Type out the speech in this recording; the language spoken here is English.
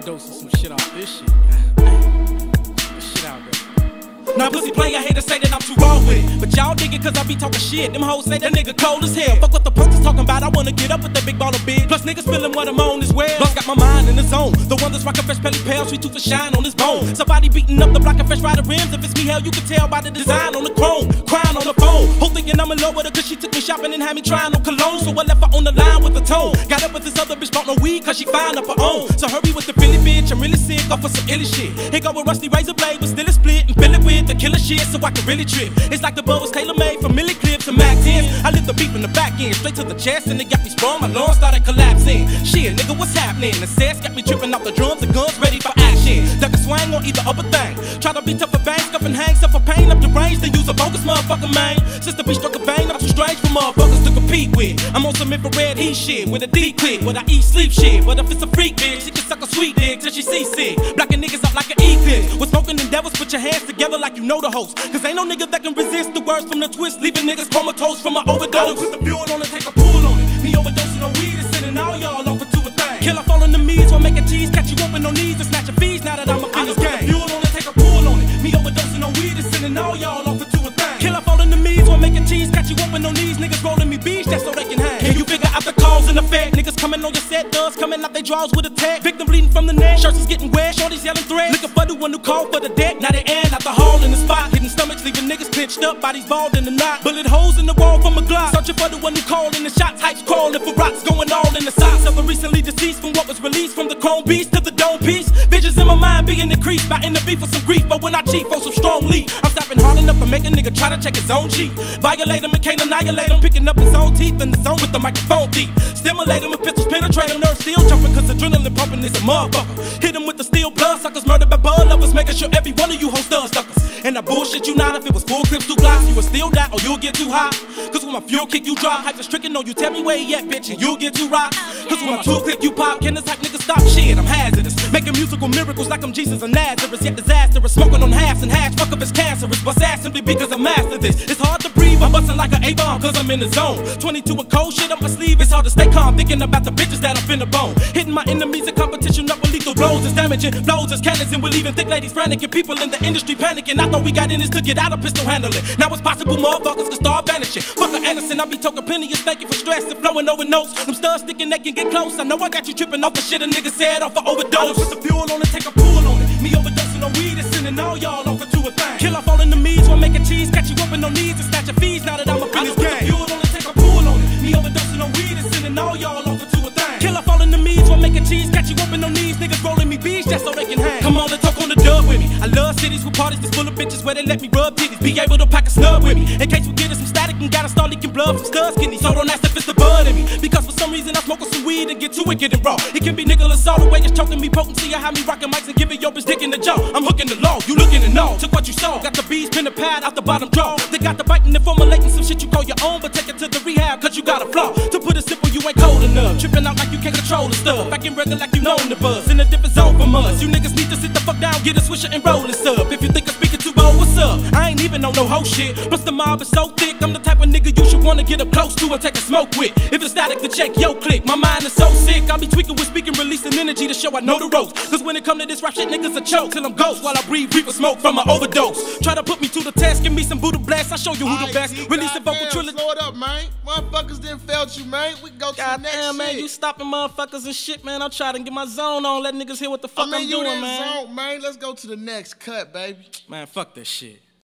overdosing some shit off this shit. God damn. This shit out there. Now pussy play, I hate to say that I'm too raw with it, but y'all dig it cause I be talking shit. Them hoes say that nigga cold as hell. Fuck what the punks is talking about, I wanna get up with that big ball of big. Plus niggas feeling what I'm on as well. Plus got my mind in the zone. The one that's rockin' fresh pelly pale, sweet tooth and shine on his bone. Somebody beating up the block of fresh rider rims. If it's me, hell, you can tell by the design on the chrome. Crying on the phone, whole thinking I'm in love with her cause she took me shopping and had me trying on cologne. So I left her on the line with the tone. Got up with this other bitch, bought no weed cause she fine up her own. So hurry with the Philly bitch, I'm really sick off of some illy shit. Here go with rusty razor blade, but still a split and fill it with the killer shit so I can really trip. It's like the bow was tailor-made from milli clips and Mac 10s. I lit the beef in the back end, straight to the chest, and it got me sprung. My lungs started collapsing. Shit, nigga, what's happening? The sass got me tripping off the drums, the guns ready for action. Duck a swang on either upper thing. Try to be tough for bang, scuff and hang, suffer pain up the range, then use a bogus motherfucker, man. Since the bitch struck a vein, I'm too strange for motherfuckers to compete with. I'm on some infrared heat shit with a deep click, what I eat, sleep shit. But if it's a freak bitch, she can suck a sweet dick till she seasick. Blacking niggas up like an eclipse. With smoking endeavors, put your hands together like you know the host. Cause ain't no nigga that can resist the words from the twist, leaving niggas comatose from an overdose. Put the fuel on it, take a pull on it. Me overdosing on weed and sending all y'all off into a thing. Kill off all on the knees while making cheese, catch you open on knees and snatch your fees. Now that I'm up in this game. Put the fuel on it, take a pull on it. Me overdosing on weed and sending all y'all off into a thing. Kill off all on the knees while making cheese, catch you open on knees. Niggas rolling me beach, that's so they can hang. Can you figure out the cause and effect? Niggas coming on your set, does coming out they draws with a tag. Victim bleeding from the neck, shirts is getting wet, shorties yelling threats. Looking for the one who called for the deck. Now they end out the hall in the spot, hitting stomachs, leaving niggas pinched up, bodies balled in the knot. Bullet holes in the wall from a Glock, searching for the one who called in the shots. Hypes crawling for rocks, going all in the socks of a recently deceased from what was released from the chrome beast to the dome piece. Visions in my mind being increased by in the beef for some grief, but when I chief on some strong lead, I'm stopping hard enough to make a nigga try to check his own cheek. Violate him and can't annihilate him, picking up his own teeth in the zone with the microphone deep. Stimulate him with pistols, penetrate him, nerves still jumping cause adrenaline pumping is a motherfucker. Hit him with the steel blood suckers, murdered by bud lovers, making sure every one of you hoes stud suckers. And I bullshit you not if it was full clips, 2 blocks, you would still die or you'll get too high. Cause when my fuel kick you dry, hype is tricking on you, tell me where he at, bitch, and you'll get too rock. Cause when my tool click you pop, can this hype nigga stop? Shit, I'm hazardous. Making musical miracles like I'm Jesus of Nazareth, yet disastrous. Smoking on halves and hash, fuck if it's cancerous. Bust ass simply because I mastered this. It's hard to breathe, I'm busting like an A-bomb cause I'm in the zone. 22 with cold shit up my sleeve, it's hard to stay calm, thinking about the bitches that I'm finna bone. Hitting my enemies in competition up with lethal blows, is damaging blows as cannons, and we're leaving thick ladies frantic and people in the industry panicking. I thought we got in this to get out of pistol handling. Now it's possible motherfuckers can start vanishing. Fuck a Anderson, I be talking plenty of thank you for stress and flowing over notes. Them studs sticking, they can get close. I know I got you tripping off the shit a nigga said off of overdose. Put the fuel on it, take a pull on it. Me overdosing on weed and sending all y'all off into a thing. Kill off all in the meats while making cheese, catch you open on knees and snatch your fees. Now that I'm up in this game. Put the fuel on it, take a pull on it. Me overdosing on weed and sending all y'all off into a thing. Kill off all in the meats while making cheese, catch you open on knees. Niggas rolling me beach just so they can hang. Come on, let's talk on the dub with me. I love cities with parties that's full of bitches where they let me rub titties. Be able to pack a snub with me in case we get some static and gotta start leaking blood from studs kidneys. So don't ask if it's the bud in me, because for some reason I'm smoking some weed and get too wicked and raw. It can be Nicholas all the way just choking me potency. I have me rocking mics and giving your bitch dick in the jaw. I'm hooking the law, you looking to know. Took what you saw, got the bees pin the pad out the bottom draw. They got the biting and formulating some shit you call your own, but take it to the rehab cause you got a flaw. To put it simple, you ain't cold enough. Tripping out like you can't control the stuff. Back in regular like you know the buzz. In a different zone from us. You niggas need to sit the fuck down, get a swisher and roll this up. If you think I'm speaking too bold, what's up? I ain't even on no hoe shit. Plus the mob is so thick, I'm the type of nigga you should wanna get up close to and take a smoke with. If it's static to check yo click, my mind is so sick. I'll be tweaking with speaking, releasing energy to show I know the ropes. Cause when it come to this rap shit, niggas a choke till I'm ghost while I breathe reaper smoke from an overdose. Try to put me to the test, give me some Buddha blast, I'll show you who the best. Release a vocal trilogy. Slow it up, man. Motherfuckers didn't felt you, man. We can go to the next damn, man, shit. you stopping motherfuckers and shit, man. I'm trying to get my zone on, let niggas hear what the fuck I'm doing, man. Zone, man. Let's go to the next cut, baby. Man, fuck that shit.